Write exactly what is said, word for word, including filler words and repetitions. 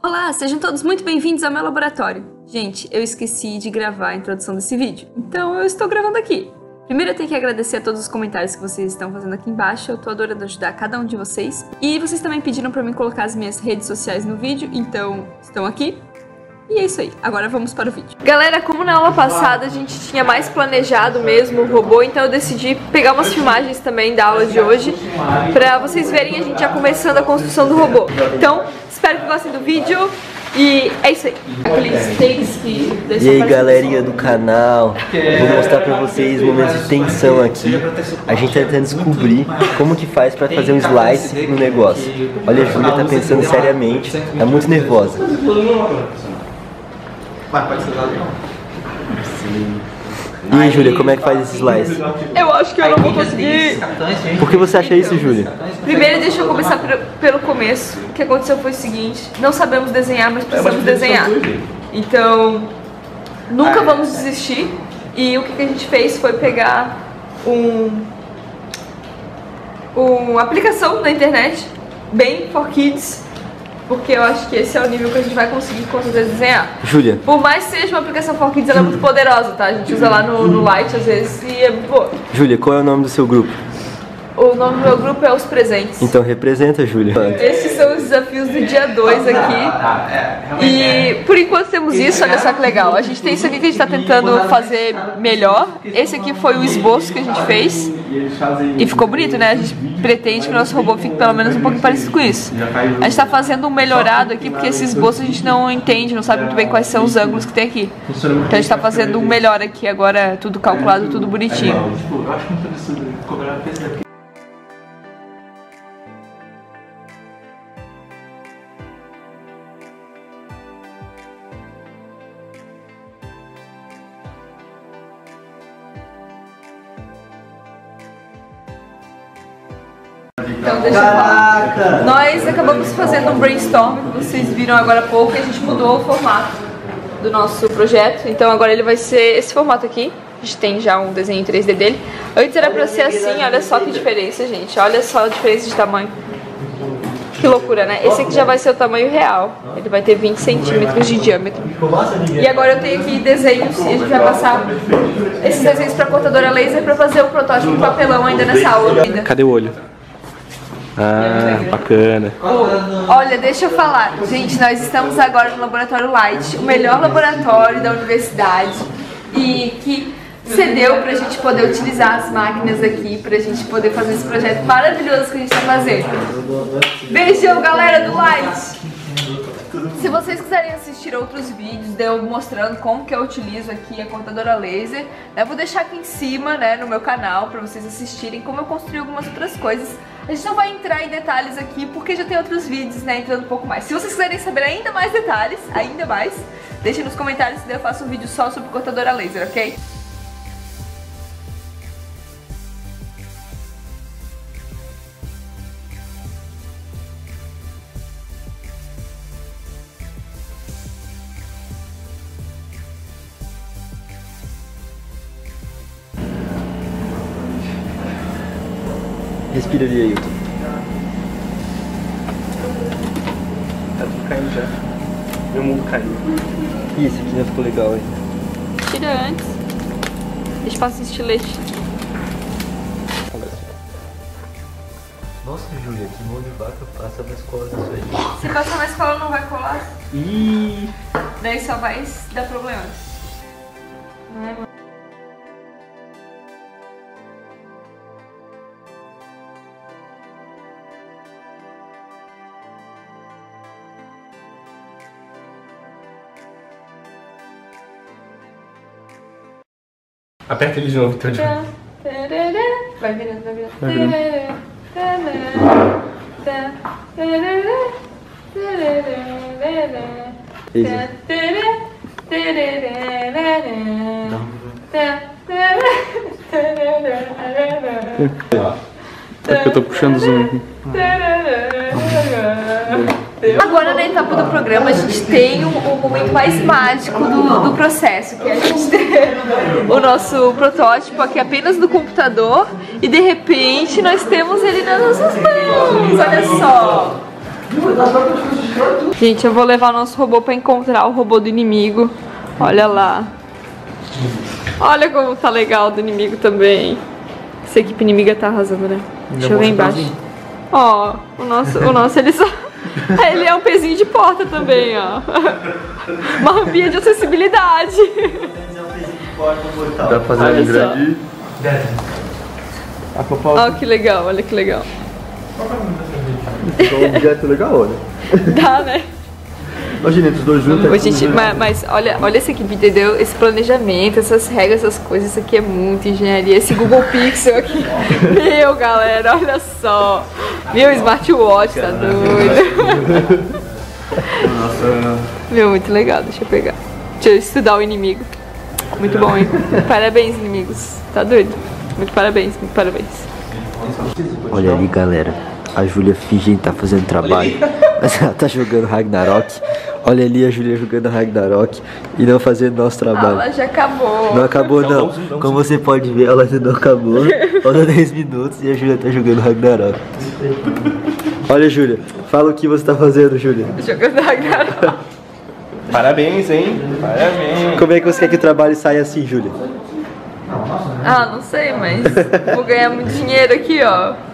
Olá, sejam todos muito bem-vindos ao meu laboratório. Gente, eu esqueci de gravar a introdução desse vídeo, então eu estou gravando aqui. Primeiro eu tenho que agradecer a todos os comentários que vocês estão fazendo aqui embaixo, eu tô adorando ajudar cada um de vocês. E vocês também pediram pra mim colocar as minhas redes sociais no vídeo, então estão aqui. E é isso aí, agora vamos para o vídeo. Galera, como na aula passada a gente tinha mais planejado mesmo o robô, então eu decidi pegar umas filmagens também da aula de hoje pra vocês verem a gente já começando a construção do robô. Então, espero que gostem do vídeo e é isso aí. Aqueles takes que E aí galerinha do canal, vou mostrar pra vocês momentos de tensão aqui. A gente tá tentando descobrir como que faz pra fazer um slice no negócio. Olha, a Júlia tá pensando seriamente, tá muito nervosa. Vai, pode ser usado não. Sim. E aí, Júlia, como é que faz esse slice? Eu acho que eu não vou conseguir. Por que você acha isso, Júlia? Primeiro, deixa eu começar pelo começo. O que aconteceu foi o seguinte: não sabemos desenhar, mas precisamos desenhar. Então, nunca vamos desistir. E o que a gente fez foi pegar um, uma aplicação na internet, bem for kids. Porque eu acho que esse é o nível que a gente vai conseguir com certeza desenhar. Júlia. Por mais que seja uma aplicação for kids, ela é muito poderosa, tá? A gente usa lá no, no Light às vezes e é muito boa. Júlia, qual é o nome do seu grupo? O nome do meu grupo é Os Presentes. Então representa, Júlia. Esses são os desafios do dia dois aqui. E por enquanto temos isso, olha só que legal. A gente tem isso aqui que a gente está tentando fazer melhor. Esse aqui foi o esboço que a gente fez. E ficou bonito, né? A gente pretende que o nosso robô fique pelo menos um pouquinho parecido com isso. A gente está fazendo um melhorado aqui, porque esse esboço a gente não entende, não sabe muito bem quais são os ângulos que tem aqui. Então a gente está fazendo um melhor aqui, agora tudo calculado, tudo bonitinho. Eu acho muito absurdo cobrar peso daqui. Então deixa eu falar. Nós acabamos fazendo um brainstorm, que vocês viram agora há pouco, e a gente mudou o formato do nosso projeto. Então agora ele vai ser esse formato aqui. A gente tem já um desenho em três D dele. Antes era pra ser assim, olha só que diferença, gente. Olha só a diferença de tamanho. Que loucura, né? Esse aqui já vai ser o tamanho real. Ele vai ter vinte centímetros de diâmetro. E agora eu tenho aqui desenhos e a gente vai passar esses desenhos pra cortadora laser pra fazer o protótipo em papelão ainda nessa aula. Cadê o olho? Ah, bacana. Oh, olha, deixa eu falar. Gente, nós estamos agora no Laboratório Light, o melhor laboratório da universidade, e que cedeu pra gente poder utilizar as máquinas aqui, pra gente poder fazer esse projeto maravilhoso que a gente tá fazendo. Beijão, galera do Light! Se vocês quiserem assistir outros vídeos de eu mostrando como que eu utilizo aqui a cortadora laser, eu vou deixar aqui em cima, né, no meu canal, pra vocês assistirem como eu construí algumas outras coisas. A gente não vai entrar em detalhes aqui porque já tem outros vídeos, né, entrando um pouco mais. Se vocês quiserem saber ainda mais detalhes, ainda mais, deixem nos comentários se eu faço um vídeo só sobre cortadora laser, ok? Respira ali, Ailton. Tá tudo caindo já. Meu mundo caiu. Ih, esse aqui já ficou legal, hein? Tira antes. Deixa eu passar esse estilete. Nossa, Júlia, que mão de vaca passa na escola isso aí. Se passar na escola não vai colar. Ih! Daí só vai dar problemas. Não é, mano? Aperta ele de novo, então. Vai virando, vai virando. Vai virando. É porque eu tô puxando o zoom aqui. Agora na etapa do programa a gente tem o, o momento mais mágico do, do processo, que é a gente ter o nosso protótipo aqui apenas no computador e de repente nós temos ele nas nossas mãos, olha só! Gente, eu vou levar o nosso robô pra encontrar o robô do inimigo. Olha lá. Olha como tá legal do inimigo também. Essa equipe inimiga tá arrasando, né? Deixa eu ver embaixo. Ó, o nosso, o nosso ele só... Ele é um pezinho de porta também, ó. Uma rampinha de acessibilidade. Dá pra fazer ali grande. Ó, que legal, olha que legal. Ficou um objeto legal, olha. Dá, né? Imagina, os dois juntos. Ô, gente, mas, mas olha, olha essa equipe, entendeu? Esse planejamento, essas regras, essas coisas, isso aqui é muito engenharia. Esse Google Pixel aqui. Meu, galera, olha só. Meu smartwatch, tá doido. Nossa. Meu, muito legal, deixa eu pegar. Deixa eu estudar o inimigo. Muito bom, hein? Parabéns, inimigos. Tá doido? Muito parabéns, muito parabéns. Olha ali, galera. A Júlia fingindo que tá fazendo trabalho, mas ela tá jogando Ragnarok. Olha ali a Júlia jogando Ragnarok e não fazendo nosso trabalho. Ela já acabou. Não acabou não. Como você pode ver, ela ainda não acabou. Falta dez minutos e a Júlia tá jogando Ragnarok. Olha, Júlia, fala o que você tá fazendo, Júlia. Jogando Ragnarok. Parabéns, hein? Parabéns. Como é que você quer que o trabalho saia assim, Júlia? Ah, não sei, mas vou ganhar muito dinheiro aqui, ó.